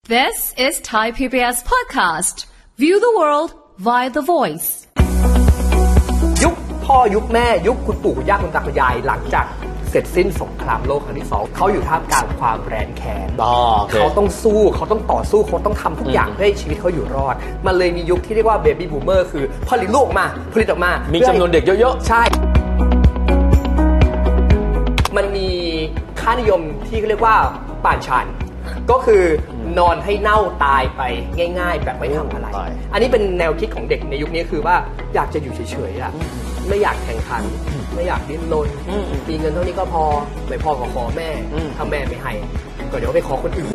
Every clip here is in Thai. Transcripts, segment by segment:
This is Thai PBS podcast. View the world via the voice. ยุคพ่อยุคแม่ยุคคุณปู่คุณย่าคุณตาคุณยายหลังจากเสร็จสิ้นสงครามโลกครั้งที่2เขาอยู่ท่ามกลางความแร้นแค้นเขาต้องสู้เขาต้องต่อสู้เขาต้องทำทุกอย่างเพื่อให้ชีวิตเขาอยู่รอดมันเลยมียุคที่เรียกว่าเบบี้บูมเมอร์คือผลิตลูกออกมามีจำนวนเด็กเยอะๆใช่มันมีค่านิยมที่เรียกว่าป่านชันก็คือนอนให้เน่าตายไปง่ายๆแบบไม่ทำอะไรอันนี้เป็นแนวคิดของเด็กในยุคนี้คือว่าอยากจะอยู่เฉยๆไม่อยากแข่งขันไม่อยากดิ้นรนมีเงินเท่านี้ก็พอไม่พอขอแม่ถ้าแม่ไม่ให้ก็เดี๋ยวไปขอคนอื่น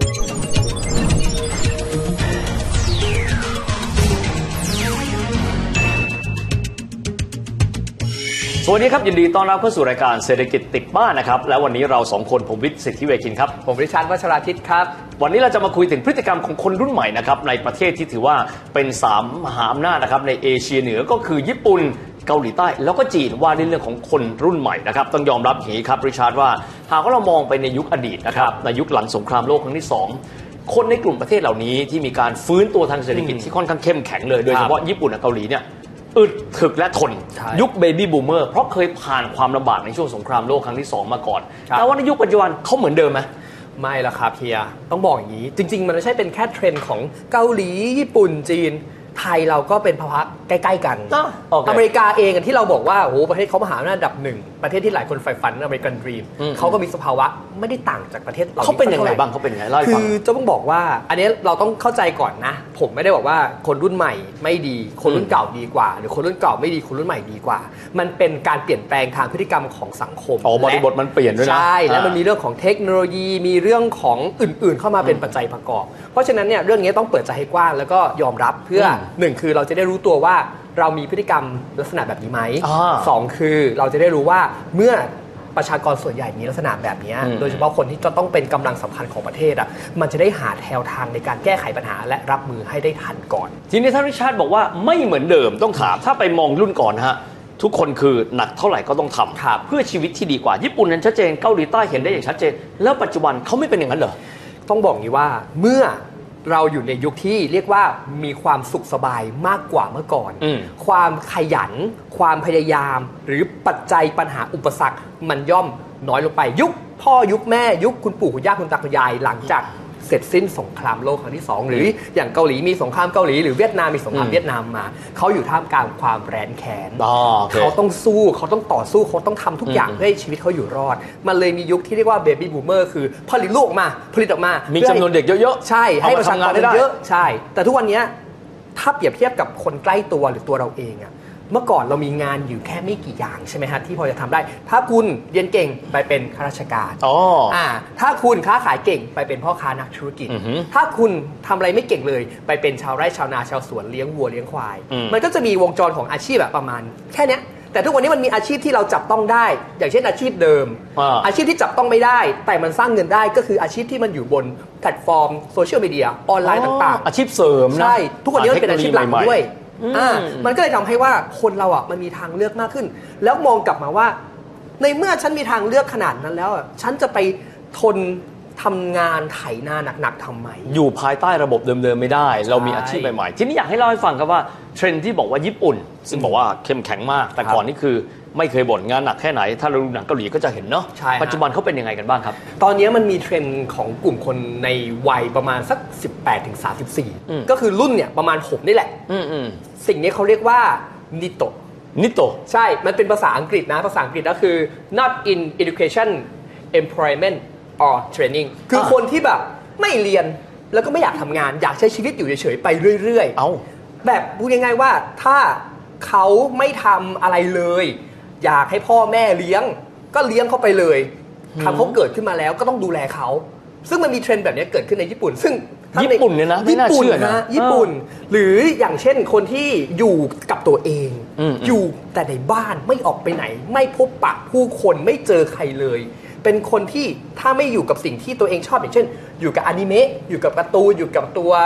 สวัสดีครับยินดีต้อนรับเข้าสู่รายการเศรษฐกิจติดบ้านนะครับและวันนี้เรา2คนผมวิทย์สิทธิเวคินครับผมริชาร์ดวัชราทิตครับวันนี้เราจะมาคุยถึงพฤติกรรมของคนรุ่นใหม่นะครับในประเทศที่ถือว่าเป็น3มหาอำนาจนะครับในเอเชียเหนือก็คือญี่ปุ่นเกาหลีใต้แล้วก็จีนว่าในเรื่องของคนรุ่นใหม่นะครับต้องยอมรับอย่างนี้ครับริชาร์ดว่าหากเรามองไปในยุคอดีตนะครับในยุคหลังสงครามโลกครั้งที่2คนในกลุ่มประเทศเหล่านี้ที่มีการฟื้นตัวทางเศรษฐกิจที่ค่อนข้างเข้มแข็งเลยโดยเฉพาะญี่ปุ่นกับเกาหลีเนี่ยอึดถึกและทนยุคเบบี้บูมเมอร์เพราะเคยผ่านความลำบากในช่วงสงครามโลกครั้งที่2มาก่อนแต่ว่าในยุคปัจจุบันเขาเหมือนเดิมไหมไม่ละครับเฮียต้องบอกอย่างนี้จริงๆมันไม่ใช่เป็นแค่เทรนด์ของเกาหลีญี่ปุ่นจีนไทยเราก็เป็นภาวะใกล้ๆกันอเมริกาเองที่เราบอกว่าโอ้ประเทศเขามหาอำนาจอันดับ1ประเทศที่หลายคนใฝ่ฝันอเมริกันดรีมเขาก็มีสภาวะไม่ได้ต่างจากประเทศเราเขาเป็นยังไงบ้างเขาเป็นยังไงเล่าให้ฟังคือจะต้องบอกว่าอันนี้เราต้องเข้าใจก่อนนะผมไม่ได้บอกว่าคนรุ่นใหม่ไม่ดีคนรุ่นเก่าดีกว่าหรือคนรุ่นเก่าไม่ดีคนรุ่นใหม่ดีกว่ามันเป็นการเปลี่ยนแปลงทางพฤติกรรมของสังคมบริบทมันเปลี่ยนด้วยนะใช่แล้วมันมีเรื่องของเทคโนโลยีมีเรื่องของอื่นๆเข้ามาเป็นปัจจัยประกอบเพราะฉะนั้นเนี่ยเรื่องนี้ต้องเปิดใจให้กว้างแล้วก็ยอมรับเพื่อ1คือเราจะได้รู้ตัวว่าเรามีพฤติกรรมลักษณะแบบนี้ไหม2คือเราจะได้รู้ว่าเมื่อประชากรส่วนใหญ่มีลักษณะแบบนี้โดยเฉพาะคนที่จะต้องเป็นกำลังสำคัญของประเทศมันจะได้หาแนวทางในการแก้ไขปัญหาและรับมือให้ได้ทันก่อนทีนี้ท่านริชาร์ดบอกว่าไม่เหมือนเดิมต้องถามถ้าไปมองรุ่นก่อนฮะทุกคนคือหนักเท่าไหร่ก็ต้องทำเพื่อชีวิตที่ดีกว่าญี่ปุ่นนั้นชัดเจนเกาหลีใต้เห็นได้อย่างชัดเจนแล้วปัจจุบันเขาไม่เป็นอย่างนั้นเหรอต้องบอกงี้ว่าเมื่อเราอยู่ในยุคที่เรียกว่ามีความสุขสบายมากกว่าเมื่อก่อนความขยันความพยายามหรือปัจจัยปัญหาอุปสรรคมันย่อมน้อยลงไปยุคพ่อยุคแม่ยุคคุณปู่คุณย่าคุณตาคุณยายหลังจากเสร็จสิ้นสงครามโลกครั้งที่2หรืออย่างเกาหลีมีสงครามเกาหลีหรือเวียดนามมีสงครามเวียดนามมาเขาอยู่ท่ามกลางความแร้นแค้นเขาต้องสู้เขาต้องต่อสู้เขาต้องทำทุกอย่างเพื่อให้ชีวิตเขาอยู่รอดมันเลยมียุคที่เรียกว่าเบบี้บูมเมอร์คือผลิตลูกออกมามีจำนวนเด็กเยอะๆใช่ให้ประชากรเยอะใช่แต่ทุกวันนี้ถ้าเปรียบเทียบกับคนใกล้ตัวหรือตัวเราเองเมื่อก่อนเรามีงานอยู่แค่ไม่กี่อย่างใช่ไหมฮะที่พอจะทำได้ถ้าคุณเรียนเก่งไปเป็นข้าราชการถ้าคุณค้าขายเก่งไปเป็นพ่อค้านักธุรกิจถ้าคุณทำอะไรไม่เก่งเลยไปเป็นชาวไร่ชาวนาชาวสวนเลี้ยงวัวเลี้ยงควายมันก็จะมีวงจรของอาชีพแบบประมาณแค่นี้แต่ทุกวันนี้มันมีอาชีพที่เราจับต้องได้อย่างเช่นอาชีพเดิมอาชีพที่จับต้องไม่ได้แต่มันสร้างเงินได้ก็คืออาชีพที่มันอยู่บนแพลตฟอร์มโซเชียลมีเดียออนไลน์ต่างๆอาชีพเสริมนะใช่ทุกวันนี้มันเป็นอาชีพหลักด้วยมันก็เลยทำให้ว่าคนเรามันมีทางเลือกมากขึ้นแล้วมองกลับมาว่าในเมื่อฉันมีทางเลือกขนาดนั้นแล้วฉันจะไปทนทำงานไถนาหนักๆทำไมอยู่ภายใต้ระบบเดิมๆไม่ได้เรามีอาชีพใหม่ๆทีนี้อยากให้เล่าให้ฟังครับว่าเทรนด์ที่บอกว่าญี่ปุ่นซึ่งบอกว่าเข้มแข็งมากแต่ก่อนนี่คือไม่เคยบ่นงานหนักแค่ไหนถ้าเราดูหนังเกาหลีก็จะเห็นเนาะปัจจุบันเขาเป็นยังไงกันบ้างครับตอนนี้มันมีเทรนด์ของกลุ่มคนในวัยประมาณสัก18-34ก็คือรุ่นเนี่ยประมาณผมนี่แหละสิ่งนี้เขาเรียกว่านิโตใช่มันเป็นภาษาอังกฤษนะภาษาอังกฤษก็คือ not in education employment or training คือคนที่แบบไม่เรียนแล้วก็ไม่อยากทำงานอยากใช้ชีวิตอยู่เฉยๆไปเรื่อยๆแบบพูดง่ายๆว่าถ้าเขาไม่ทำอะไรเลยอยากให้พ่อแม่เลี้ยงก็เลี้ยงเขาไปเลยทำเขาเกิดขึ้นมาแล้วก็ต้องดูแลเขาซึ่งมันมีเทรนด์แบบนี้เกิดขึ้นในญี่ปุ่นซึ่งญี่ปุ่นเนี่ยนะไม่น่าเชื่อนะญี่ปุ่นหรืออย่างเช่นคนที่อยู่กับตัวเองอยู่แต่ในบ้านไม่ออกไปไหนไม่พบปะผู้คนไม่เจอใครเลยเป็นคนที่ถ้าไม่อยู่กับสิ่งที่ตัวเองชอบอย่างเช่นอยู่กับอนิเมะอยู่กับการ์ตูนอยู่กับตัว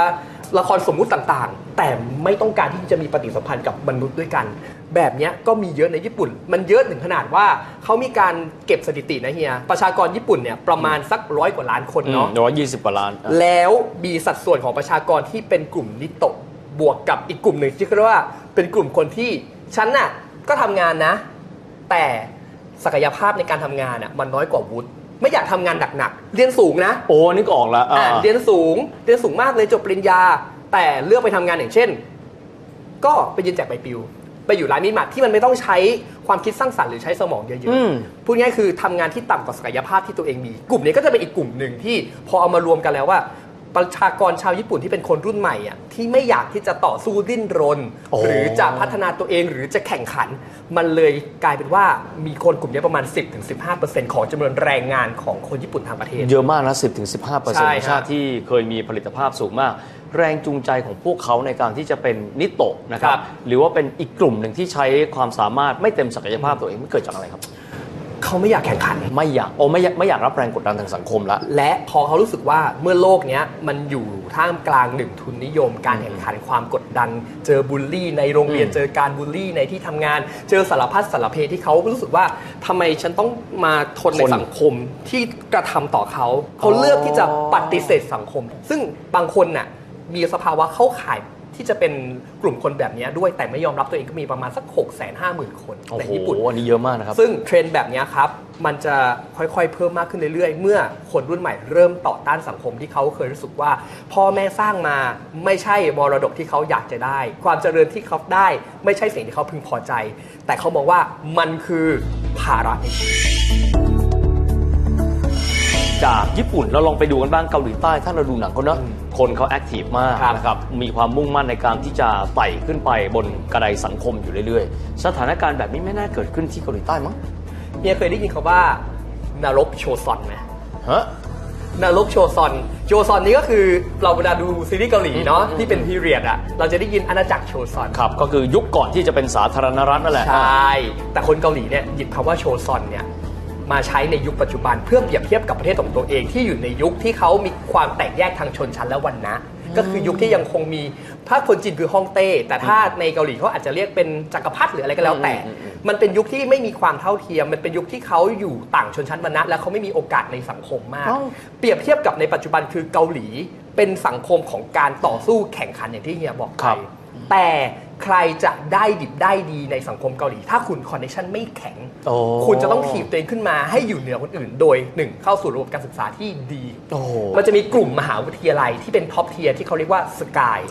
ละครสมมุติต่างๆแต่ไม่ต้องการที่จะมีปฏิสัมพันธ์กับมนุษย์ด้วยกันแบบนี้ก็มีเยอะในญี่ปุ่นมันเยอะถึงขนาดว่าเขามีการเก็บสถิตินะเฮียประชากรญี่ปุ่นเนี่ยประมาณสัก100 กว่าล้านคนเนาะ 120 กว่าล้านแล้วมีสัดส่วนของประชากรที่เป็นกลุ่มนิโตะบวกกับอีกกลุ่มหนึ่งที่เรียกว่าเป็นกลุ่มคนที่ฉันน่ะก็ทำงานนะแต่ศักยภาพในการทำงานน่ะมันน้อยกว่าวุฒิไม่อยากทำงานหนักๆเรียนสูงนะโอ้นึกออกแล้วเรียนสูงมากเลยจบปริญญาแต่เลือกไปทำงานอย่างเช่นก็ไปยืนแจกใบปลิวไปอยู่ร้านมินิมาร์ทที่มันไม่ต้องใช้ความคิดสร้างสรรค์หรือใช้สมองเยอะๆพูดง่ายคือทำงานที่ต่ำกว่าศักยภาพที่ตัวเองมีกลุ่มนี้ก็จะเป็นอีกกลุ่มหนึ่งที่พอเอามารวมกันแล้วว่าประชากรชาวญี่ปุ่นที่เป็นคนรุ่นใหม่อ่ะที่ไม่อยากที่จะต่อสู้ดิ้นรนหรือจะพัฒนาตัวเองหรือจะแข่งขันมันเลยกลายเป็นว่ามีคนกลุ่มนี้ประมาณ 10-15% ของจำนวนแรงงานของคนญี่ปุ่นทางประเทศเยอะมากนะ 10-15% ชาติที่เคยมีผลิตภาพสูงมากแรงจูงใจของพวกเขาในการที่จะเป็นนิโตะนะครับหรือว่าเป็นอีกกลุ่มหนึ่งที่ใช้ความสามารถไม่เต็มศักยภาพตัวเองมันเกิดจากอะไรครับเขาไม่อยากแข่งขันไม่อยากรับแรงกดดันทางสังคมละและพอเขารู้สึกว่าเมื่อโลกนี้มันอยู่ท่ามกลางหนึ่งทุนนิยมการแข่งขันความกดดันเจอบูลลี่ในโรงเรียนเจอการบูลลี่ในที่ทำงานเจอสารพัดสารเพที่เขารู้สึกว่าทำไมฉันต้องมาทนในสังคมที่กระทำต่อเขาเลือกที่จะปฏิเสธสังคมซึ่งบางคนน่ะมีสภาวะเข้าข่ายที่จะเป็นกลุ่มคนแบบนี้ด้วยแต่ไม่ยอมรับตัวเองก็มีประมาณสัก 650,000 คนในญี่ปุ่นอันนี้เยอะมากนะครับซึ่งเทรนด์แบบนี้ครับมันจะค่อยๆเพิ่มมากขึ้นเรื่อยๆเมื่อคนรุ่นใหม่เริ่มต่อต้านสังคมที่เขาเคยรู้สึกว่าพ่อแม่สร้างมาไม่ใช่มรดกที่เขาอยากจะได้ความเจริญที่เขาได้ไม่ใช่สิ่งที่เขาพึงพอใจแต่เขามองว่ามันคือภาระจากญี่ปุ่นเราลองไปดูกันบ้างเกาหลีใต้ถ้าเราดูหนังเขาเนอะคนเขาแอคทีฟมากนะครับมีความมุ่งมั่นในการที่จะไต่ขึ้นไปบนกระไดสังคมอยู่เรื่อยๆสถานการณ์แบบนี้ไม่น่าเกิดขึ้นที่เกาหลีใต้มั้งเฮียเคยได้ยินคำว่านรกโชซอนไหมฮะนรกโชซอนนี้ก็คือเราเวลาดูซีรีส์เกาหลีเนาะที่เป็นพีเรียดอ่ะเราจะได้ยินอาณาจักรโชซอนครับก็คือยุคก่อนที่จะเป็นสาธารณรัฐนั่นแหละใช่แต่คนเกาหลีเนี่ยหยิบคำว่าโชซอนเนี่ยมาใช้ในยุคปัจจุบันเพื่อเปรียบเทียบกับประเทศของตัวเองที่อยู่ในยุคที่เขามีความแตกแยกทางชนชั้นและวรรณะก็คือยุคที่ยังคงมีถ้าคนจีนคือฮ่องเต้แต่ถ้าในเกาหลีเขาอาจจะเรียกเป็นจักรพรรดิหรืออะไรก็แล้วแต่มันเป็นยุคที่ไม่มีความเท่าเทียมมันเป็นยุคที่เขาอยู่ต่างชนชั้นวรรณะและเขาไม่มีโอกาสในสังคมมากเปรียบเทียบกับในปัจจุบันคือเกาหลีเป็นสังคมของการต่อสู้แข่งขันอย่างที่เฮียบอกไปแต่ใครจะได้ดิบได้ดีในสังคมเกาหลีถ้าคุณคอนเนคชั่นไม่แข็งคุณจะต้องถีบตัวเองขึ้นมาให้อยู่เหนือคนอื่นโดย1เข้าสู่ระบบการศึกษาที่ดีมันจะมีกลุ่มมหาวิทยาลัยที่เป็นท็อปเทียร์ที่เขาเรียกว่าสกาย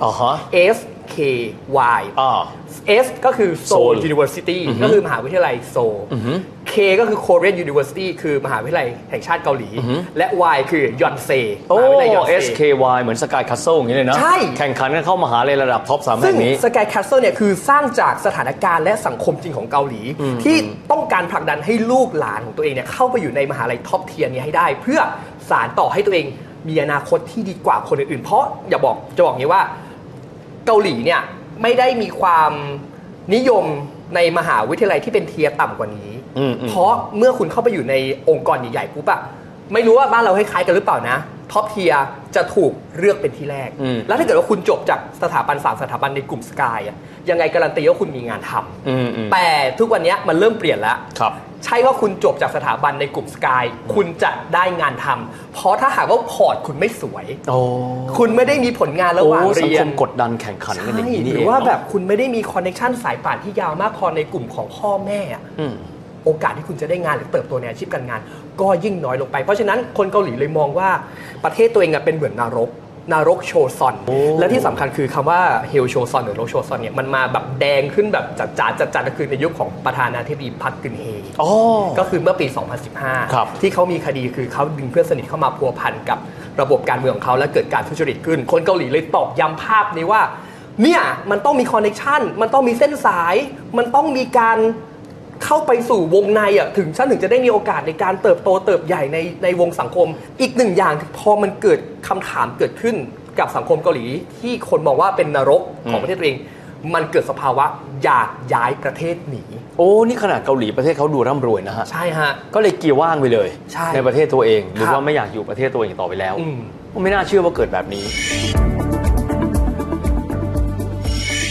SKY S ก็คือ Seoul University ก็คือมหาวิทยาลัยโซล K ก็คือ Korean University คือมหาวิทยาลัยแห่งชาติเกาหลีและ Y คือยอนเซมหาวิทยาลัยยอนเซ SKY เหมือนสกายแคสเซิลอย่างนี้เลยนะแข่งขันกันเข้ามหาลัยระดับท็อป3แห่งนี้ซึ่งสกายแคสเซิลเนี่ยคือสร้างจากสถานการณ์และสังคมจริงของเกาหลีที่ต้องการผลักดันให้ลูกหลานของตัวเองเนี่ยเข้าไปอยู่ในมหาลัยท็อปเทียร์นี้ให้ได้เพื่อสานต่อให้ตัวเองมีอนาคตที่ดีกว่าคนอื่นๆเพราะจะบอกอย่างนี้ว่าเกาหลีเนี่ยไม่ได้มีความนิยมในมหาวิทยาลัยที่เป็นเทียร์ต่ำกว่านี้เพราะเมื่อคุณเข้าไปอยู่ในองค์กรใหญ่ๆปุ๊บอะไม่รู้ว่าบ้านเราคล้ายๆกันหรือเปล่านะท็อปเทียร์จะถูกเลือกเป็นที่แรกแล้วถ้าเกิดว่าคุณจบจากสถาบัน3 สถาบันในกลุ่มสกายอะยังไงการันตีว่าคุณมีงานทำแต่ทุกวันนี้มันเริ่มเปลี่ยนแล้วใช่ว่าคุณจบจากสถาบันในกลุ่มสกายคุณจะได้งานทำเพราะถ้าหากว่าพอร์ตคุณไม่สวยคุณไม่ได้มีผลงานระหว่างเรียนสังคมกดดันแข่งขันกันอย่างนี้หรือว่าแบบคุณไม่ได้มีคอนเนคชั่นสายป่านที่ยาวมากพอในกลุ่มของพ่อแม่โอกาสที่คุณจะได้งานหรือเติบโตในอาชีพการงานก็ยิ่งน้อยลงไปเพราะฉะนั้นคนเกาหลีเลยมองว่าประเทศตัวเองเป็นเหมือนนรกโชซอนและที่สำคัญคือคำว่าเฮลโชซอนหรือโรโชซอนเนี่ยมันมาแบบแดงขึ้นแบบจัดก็คือในยุคของประธานาธิบดีพักกึนเฮก็คือเมื่อปี 2015 ที่เขามีคดีคือเขาดึงเพื่อนสนิทเข้ามาพัวพันกับระบบการเมืองของเขาและเกิดการทุจริตขึ้นคนเกาหลีเลยตอกย้ำภาพนี้ว่าเนี่ยมันต้องมีคอนเนคชั่นมันต้องมีเส้นสายมันต้องมีการเข้าไปสู่วงในถึงจะได้มีโอกาสในการเติบโตเติบใหญ่ในวงสังคมอีกหนึ่งอย่างพอมันเกิดคำถามเกิดขึ้นกับสังคมเกาหลีที่คนมองว่าเป็นนรกของประเทศตัวเองมันเกิดสภาวะอยากย้ายประเทศหนีนี่ขนาดเกาหลีประเทศเขาดูร่ำรวยนะฮะใช่ฮะก็เลยเกียร์ว่างไปเลยในประเทศตัวเองหรือว่าไม่อยากอยู่ประเทศตัวเองต่อไปแล้วไม่น่าเชื่อว่าเกิดแบบนี้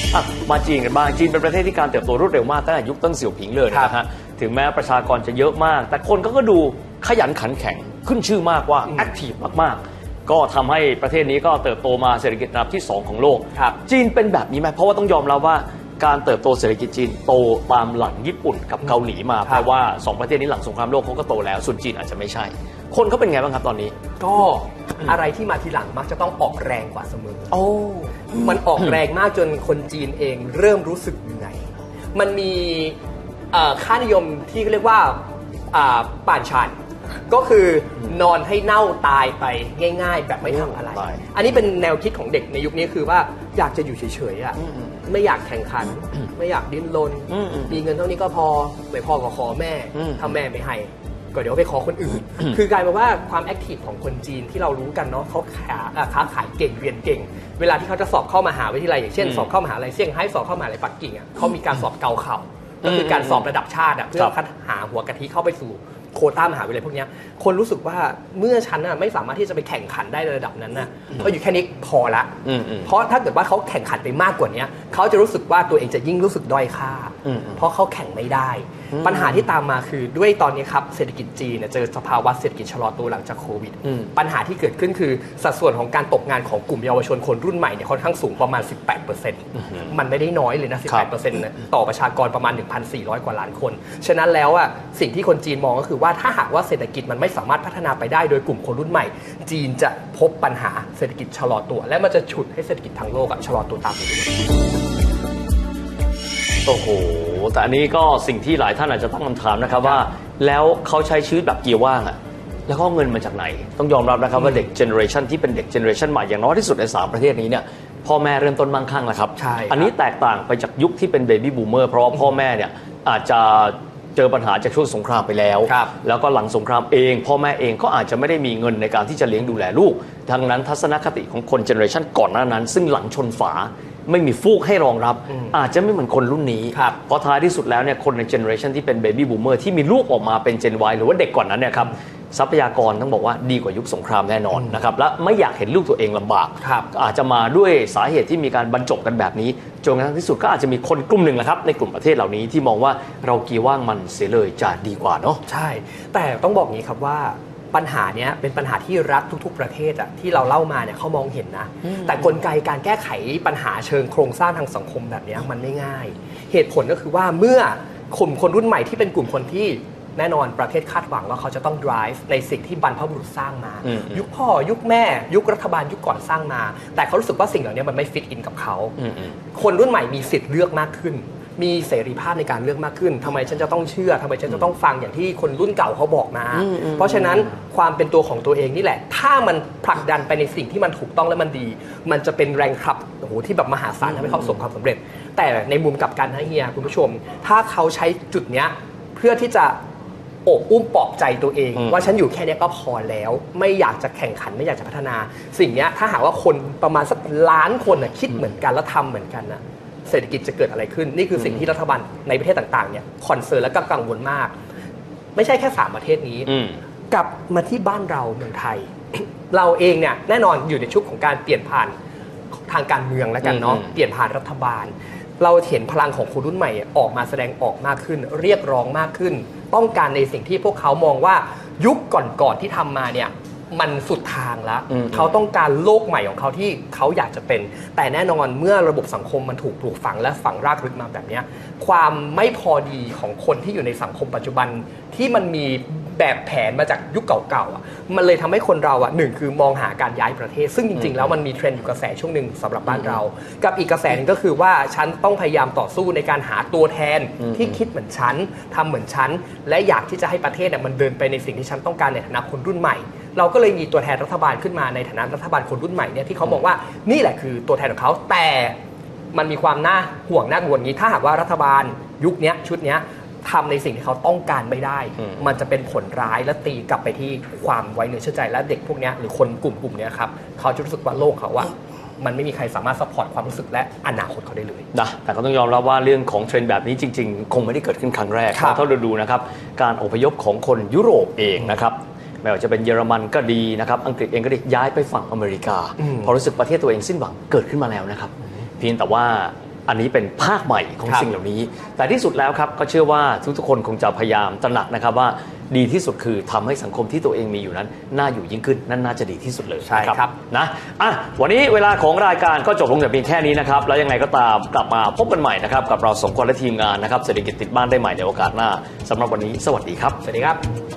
มาจีนกันบ้างจีนเป็นประเทศที่การเติบโตรวดเร็วมากตั้งแต่ยุคเติ้งเสี่ยวผิงเลยนะฮะถึงแม้ประชากรจะเยอะมากแต่คนก็ดูขยันขันแข็งขึ้นชื่อมากว่าแอคทีฟมากๆก็ทำให้ประเทศนี้ก็เติบโตมาเศรษฐกิจอันดับที่2ของโลกจีนเป็นแบบนี้ไหมเพราะว่าต้องยอมรับว่าการเติบโตเศรษฐกิจจีนโตตามหลังญี่ปุ่นกับเกาหลีมาเพราะว่า2ประเทศนี้หลังสงครามโลกเขาก็โตแล้วส่วนจีนอาจจะไม่ใช่คนเขาเป็นไงบ้างครับตอนนี้ก็อะไรที่มาทีหลังมักจะต้องออกแรงกว่าเสมอมันออกแรงมากจนคนจีนเองเริ่มรู้สึกเหนื่อยมันมีค่านิยมที่เรียกว่าป่านชานก็คือนอนให้เน่าตายไปง่ายๆแบบไม่ทำอะไรอันนี้เป็นแนวคิดของเด็กในยุคนี้คือว่าอยากจะอยู่เฉยๆไม่อยากแข่งขันไม่อยากดิ้นรนมีเงินเท่านี้ก็พอไม่พอก็ขอแม่ถ้าแม่ไม่ให้ก็เดี๋ยวไปขอคนอื่นคือกลายเป็นว่าความแอคทีฟของคนจีนที่เรารู้กันเนาะเขาค้าขายเก่งเรียนเก่งเวลาที่เขาจะสอบเข้ามหาวิทยาลัยอย่างเช่นสอบเข้ามหาวิทยาลัยเซี่ยงไฮ้สอบเข้ามหาวิทยาลัยปักกิ่งเขามีการสอบเกาเข่าก็คือการสอบระดับชาติเพื่อคัดหาหัวกะทิเข้าไปสู่โควต้ามหาวิทยาลัยพวกนี้คนรู้สึกว่าเมื่อฉันไม่สามารถที่จะไปแข่งขันได้ในระดับนั้นนะก็อยู่แค่นี้พอละเพราะถ้าเกิดว่าเขาแข่งขันไปมากกว่านี้เขาจะรู้สึกว่าตัวเองจะยิ่งรู้สึกด้อยค่าเพราะเขาแข่งไม่ได้ปัญหาที่ตามมาคือด้วยตอนนี้ครับเศรษฐกิจจีนเจอสภาวะเศรษฐกิจชะลอตัวหลังจากโควิดปัญหาที่เกิดขึ้นคือสัดส่วนของการตกงานของกลุ่มเยาวชนคนรุ่นใหม่เนี่ยค่อนข้างสูงประมาณ 18% มันไม่ได้น้อยเลยนะ 18% นะต่อประชากรประมาณ 1,400 กว่าล้านคนฉะนั้นแล้วสิ่งที่คนจีนมองก็คือว่าถ้าหากว่าเศรษฐกิจมันไม่สามารถพัฒนาไปได้โดยกลุ่มคนรุ่นใหม่จีนจะพบปัญหาเศรษฐกิจชะลอตัวและมันจะฉุดให้เศรษฐกิจทั้งโลกชะลอตัวตามไปด้วยโอ้โหแต่อันนี้ก็สิ่งที่หลายท่านอาจจะตั้งคำถามนะครับว่าแล้วเขาใช้ชีวิตแบบเกียร์ว่างแล้วก็เงินมาจากไหนต้องยอมรับนะครับว่าเด็กเจเนอเรชันที่เป็นเด็กเจเนอเรชันใหม่อย่างน้อยที่สุดใน3ประเทศนี้เนี่ยพ่อแม่เริ่มต้นมั่งคั่งแล้วครับอันนี้แตกต่างไปจากยุคที่เป็นเบบี้บูมเมอร์เพราะว่าพ่อแม่เนี่ยอาจจะเจอปัญหาจากช่วงสงครามไปแล้วแล้วก็หลังสงครามเองพ่อแม่เองก็อาจจะไม่ได้มีเงินในการที่จะเลี้ยงดูแลลูกดังนั้นทัศนคติของคนเจเนอเรชันก่อนหน้านั้นซึ่งหลังชนฝาไม่มีฟูกให้รองรับอาจจะไม่เหมือนคนรุ่นนี้เพราะท้ายที่สุดแล้วเนี่ยคนในเจเนอเรชันที่เป็นเบบี้บูมเมอร์ที่มีลูกออกมาเป็นเจน Y หรือว่าเด็กก่อนนั้นเนี่ยครับทรัพยากรต้องบอกว่าดีกว่ายุคสงครามแน่นอนนะครับและไม่อยากเห็นลูกตัวเองลำบากอาจจะมาด้วยสาเหตุที่มีการบรรจบกันแบบนี้จนกระทั่งที่สุดก็อาจจะมีคนกลุ่มหนึ่งแหละครับในกลุ่มประเทศเหล่านี้ที่มองว่าเราเกียร์ว่างมันเสียเลยจะดีกว่าเนาะใช่แต่ต้องบอกงี้ครับว่าปัญหาเนี้ยเป็นปัญหาที่รัฐทุกๆประเทศที่เราเล่ามาเนี่ยเขามองเห็นนะแต่กลไกการแก้ไขปัญหาเชิงโครงสร้างทางสังคมแบบนี้มันไม่ง่ายเหตุผลก็คือว่าเมื่อกลุ่มคนรุ่นใหม่ที่เป็นกลุ่มคนที่แน่นอนประเทศคาดหวังว่าเขาจะต้อง drive ในสิ่งที่บรรพบุรุษสร้างมายุคพ่อยุคแม่ยุครัฐบาลยุคก่อนสร้างมาแต่เขารู้สึกว่าสิ่งเหล่านี้มันไม่ฟิตอินกับเขาคนรุ่นใหม่มีสิทธิ์เลือกมากขึ้นมีเสรีภาพในการเลือกมากขึ้นทำไมฉันจะต้องเชื่อทำไมฉันจะต้องฟังอย่างที่คนรุ่นเก่าเขาบอกมาเพราะฉะนั้นความเป็นตัวของตัวเองนี่แหละถ้ามันผลักดันไปในสิ่งที่มันถูกต้องและมันดีมันจะเป็นแรงขับโอ้โหที่แบบมหาศาลทำให้เขาประสบความสำเร็จแต่ในมุมกลับกันนะเฮียคุณผู้ชมถ้าเขาใช้จุดเนี้ยเพื่อที่จะโอบอุ้มปลอบใจตัวเองว่าฉันอยู่แค่นี้ก็พอแล้วไม่อยากจะแข่งขันไม่อยากจะพัฒนาสิ่งนี้ถ้าหากว่าคนประมาณสักล้านคนคิดเหมือนกันแล้วทำเหมือนกันนะเศรษฐกิจจะเกิดอะไรขึ้นนี่คือสิ่งที่รัฐบาลในประเทศต่างๆเนี่ยคอนเซิร์นและก็กังวลมากไม่ใช่แค่3ประเทศนี้กลับมาที่บ้านเราเมืองไทย เราเองเนี่ยแน่นอนอยู่ในชุดของการเปลี่ยนผ่านทางการเมืองแล้วกันเนาะเปลี่ยนผ่านรัฐบาลเราเห็นพลังของคนรุ่นใหม่ออกมาแสดงออกมากขึ้นเรียกร้องมากขึ้นต้องการในสิ่งที่พวกเขามองว่ายุคก่อนๆที่ทำมาเนี่ยมันสุดทางแล้วเขาต้องการโลกใหม่ของเขาที่เขาอยากจะเป็นแต่แน่นอนเมื่อระบบสังคมมันถูกปลูกฝังและฝังรากลึกมาแบบนี้ความไม่พอดีของคนที่อยู่ในสังคมปัจจุบันที่มันมีแบบแผนมาจากยุคเก่าๆมันเลยทำให้คนเราหนึ่งคือมองหาการย้ายประเทศซึ่งจริงๆแล้วมันมีเทรนด์อยู่กระแสช่วงหนึ่งสำหรับบ้านเรากับอีกกระแสนึงก็คือว่าฉันต้องพยายามต่อสู้ในการหาตัวแทนที่คิดเหมือนฉันทำเหมือนฉันและอยากที่จะให้ประเทศมันเดินไปในสิ่งที่ฉันต้องการในฐานะคนรุ่นใหม่เราก็เลยมีตัวแทนรัฐบาลขึ้นมาในฐานะรัฐบาลคนรุ่นใหม่เนี่ยที่เขาบอกว่านี่แหละคือตัวแทนของเขาแต่มันมีความน่าห่วงน่ากังวลนี้ถ้าหากว่ารัฐบาลยุคนี้ชุดนี้ทำในสิ่งที่เขาต้องการไม่ได้มันจะเป็นผลร้ายและตีกลับไปที่ความไว้เนื้อเชื่อใจและเด็กพวกนี้หรือคนกลุ่มนี้ครับเขาจะรู้สึกว่าโลกเขามันไม่มีใครสามารถซัพพอร์ตความรู้สึกและอนาคตเขาได้เลยนะแต่ก็ต้องยอมรับว่าเรื่องของเทรนด์แบบนี้จริงๆคงไม่ได้เกิดขึ้นครั้งแรกเพราะถ้าเราดูนะครับการอพยพของคนยุโรปเองนะครับไม่ว่าจะเป็นเยอรมันก็ดีนะครับอังกฤษเองก็ได้ย้ายไปฝั่งอเมริกาพอรู้สึกประเทศตัวเองสิ้นหวังเกิดขึ้นมาแล้วนะครับเพียงแต่ว่าอันนี้เป็นภาคใหม่ของสิ่งเหล่านี้แต่ที่สุดแล้วครับก็เชื่อว่าทุกๆคนคงจะพยายามตระหนักนะครับว่าดีที่สุดคือทำให้สังคมที่ตัวเองมีอยู่นั้นน่าอยู่ยิ่งขึ้นนั่นน่าจะดีที่สุดเลยใช่ครับนะวันนี้เวลาของรายการก็จบลงแต่เพียงแค่นี้นะครับแล้วยังไงก็ตามกลับมาพบกันใหม่นะครับกับเรา2คนและทีมงานนะครับเศรษฐกิจติดบ้านได้ใหม่ในโอกาสหน้าสำหรับวันนี้สวัสดีครับสวัสดีครับ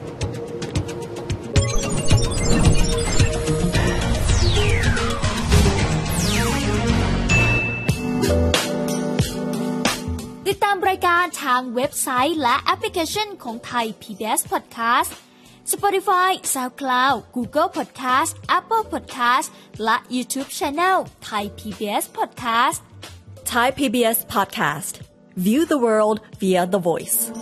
ติดตามรายการทางเว็บไซต์และแอปพลิเคชันของไทย PBS Podcast Spotify SoundCloud Google Podcast Apple Podcast และ YouTube Channel Thai PBS Podcast Thai PBS Podcast View the world via the voice